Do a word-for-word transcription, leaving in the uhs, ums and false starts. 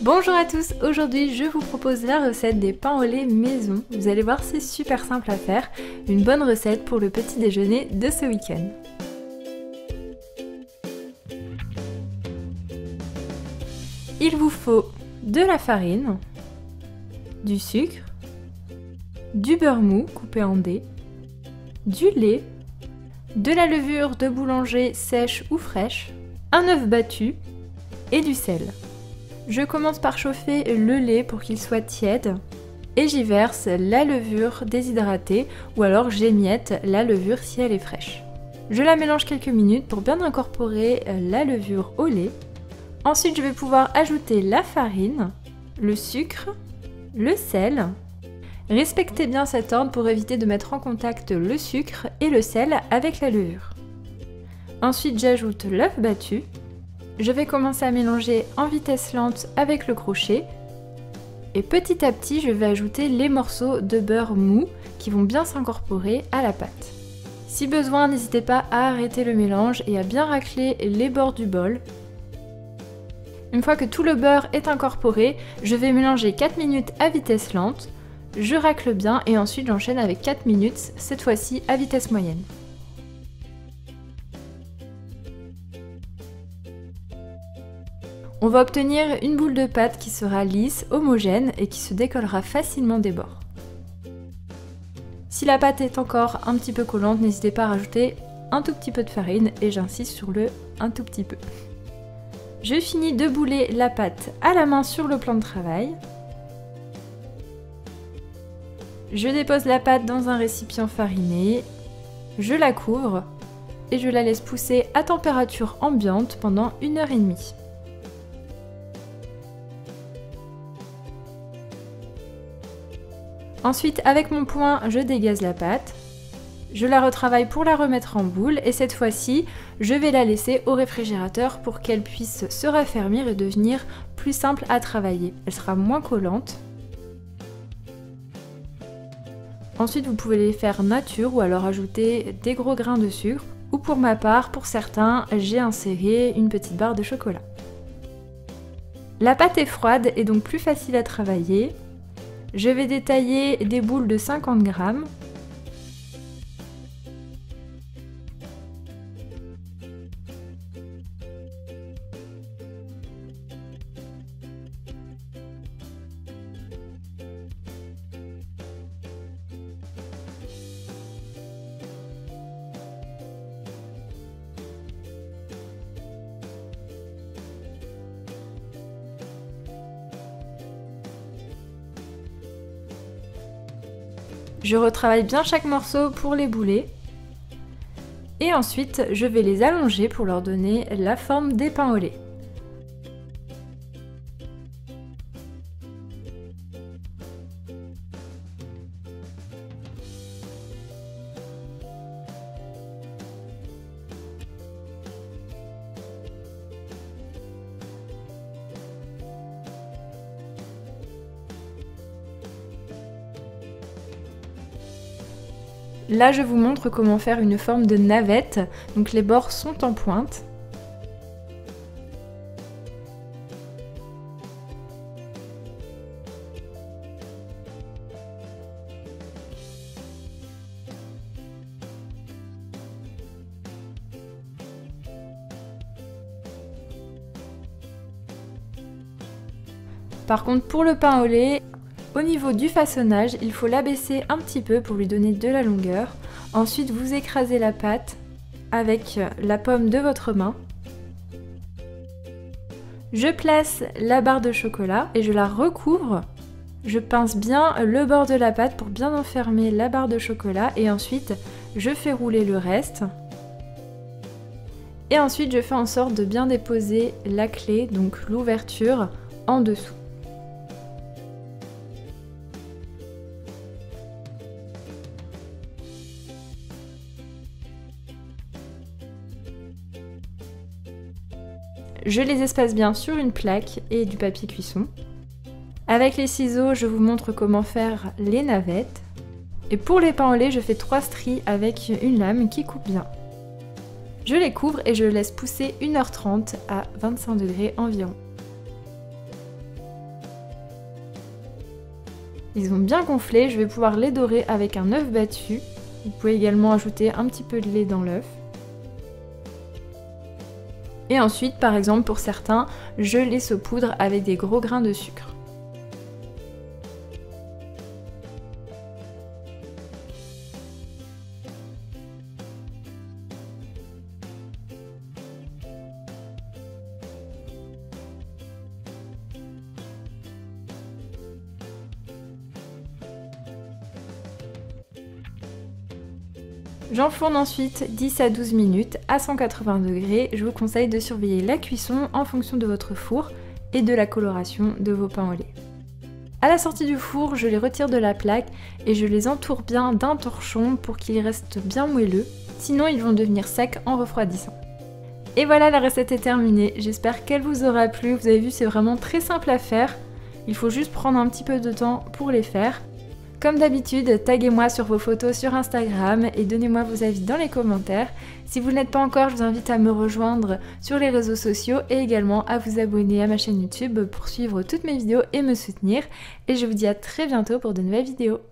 Bonjour à tous, aujourd'hui je vous propose la recette des pains au lait maison. Vous allez voir, c'est super simple à faire, une bonne recette pour le petit déjeuner de ce week-end. Il vous faut de la farine, du sucre, du beurre mou coupé en dés, du lait, de la levure de boulanger sèche ou fraîche, un œuf battu et du sel. Je commence par chauffer le lait pour qu'il soit tiède et j'y verse la levure déshydratée ou alors j'émiette la levure si elle est fraîche. Je la mélange quelques minutes pour bien incorporer la levure au lait. Ensuite, je vais pouvoir ajouter la farine, le sucre, le sel. Respectez bien cet ordre pour éviter de mettre en contact le sucre et le sel avec la levure. Ensuite, j'ajoute l'œuf battu. Je vais commencer à mélanger en vitesse lente avec le crochet et petit à petit je vais ajouter les morceaux de beurre mou qui vont bien s'incorporer à la pâte. Si besoin, n'hésitez pas à arrêter le mélange et à bien racler les bords du bol. Une fois que tout le beurre est incorporé, je vais mélanger quatre minutes à vitesse lente, je racle bien et ensuite j'enchaîne avec quatre minutes, cette fois-ci à vitesse moyenne. On va obtenir une boule de pâte qui sera lisse, homogène et qui se décollera facilement des bords. Si la pâte est encore un petit peu collante, n'hésitez pas à rajouter un tout petit peu de farine et j'insiste sur le un tout petit peu. Je finis de bouler la pâte à la main sur le plan de travail. Je dépose la pâte dans un récipient fariné, je la couvre et je la laisse pousser à température ambiante pendant une heure et demie. Ensuite, avec mon poing, je dégaze la pâte, je la retravaille pour la remettre en boule et cette fois-ci, je vais la laisser au réfrigérateur pour qu'elle puisse se raffermir et devenir plus simple à travailler. Elle sera moins collante. Ensuite, vous pouvez les faire nature ou alors ajouter des gros grains de sucre. Ou pour ma part, pour certains, j'ai inséré une petite barre de chocolat. La pâte est froide et donc plus facile à travailler. Je vais détailler des boules de cinquante grammes. Je retravaille bien chaque morceau pour les bouler. Et ensuite, je vais les allonger pour leur donner la forme des pains au lait. Là, je vous montre comment faire une forme de navette, donc les bords sont en pointe. Par contre, pour le pain au lait, au niveau du façonnage, il faut l'abaisser un petit peu pour lui donner de la longueur. Ensuite, vous écrasez la pâte avec la paume de votre main. Je place la barre de chocolat et je la recouvre. Je pince bien le bord de la pâte pour bien enfermer la barre de chocolat et ensuite, je fais rouler le reste. Et ensuite, je fais en sorte de bien déposer la clé, donc l'ouverture, en dessous. Je les espace bien sur une plaque et du papier cuisson. Avec les ciseaux, je vous montre comment faire les navettes. Et pour les pains au lait, je fais trois stries avec une lame qui coupe bien. Je les couvre et je laisse pousser une heure trente à vingt-cinq degrés environ. Ils ont bien gonflé, je vais pouvoir les dorer avec un œuf battu. Vous pouvez également ajouter un petit peu de lait dans l'œuf. Et ensuite, par exemple, pour certains, je les saupoudre avec des gros grains de sucre. J'enfourne ensuite dix à douze minutes à cent quatre-vingts degrés. Je vous conseille de surveiller la cuisson en fonction de votre four et de la coloration de vos pains au lait. À la sortie du four, je les retire de la plaque et je les entoure bien d'un torchon pour qu'ils restent bien moelleux, sinon ils vont devenir secs en refroidissant. Et voilà, la recette est terminée, j'espère qu'elle vous aura plu. Vous avez vu, c'est vraiment très simple à faire, il faut juste prendre un petit peu de temps pour les faire. Comme d'habitude, taguez-moi sur vos photos sur Instagram et donnez-moi vos avis dans les commentaires. Si vous ne l'êtes pas encore, je vous invite à me rejoindre sur les réseaux sociaux et également à vous abonner à ma chaîne YouTube pour suivre toutes mes vidéos et me soutenir. Et je vous dis à très bientôt pour de nouvelles vidéos.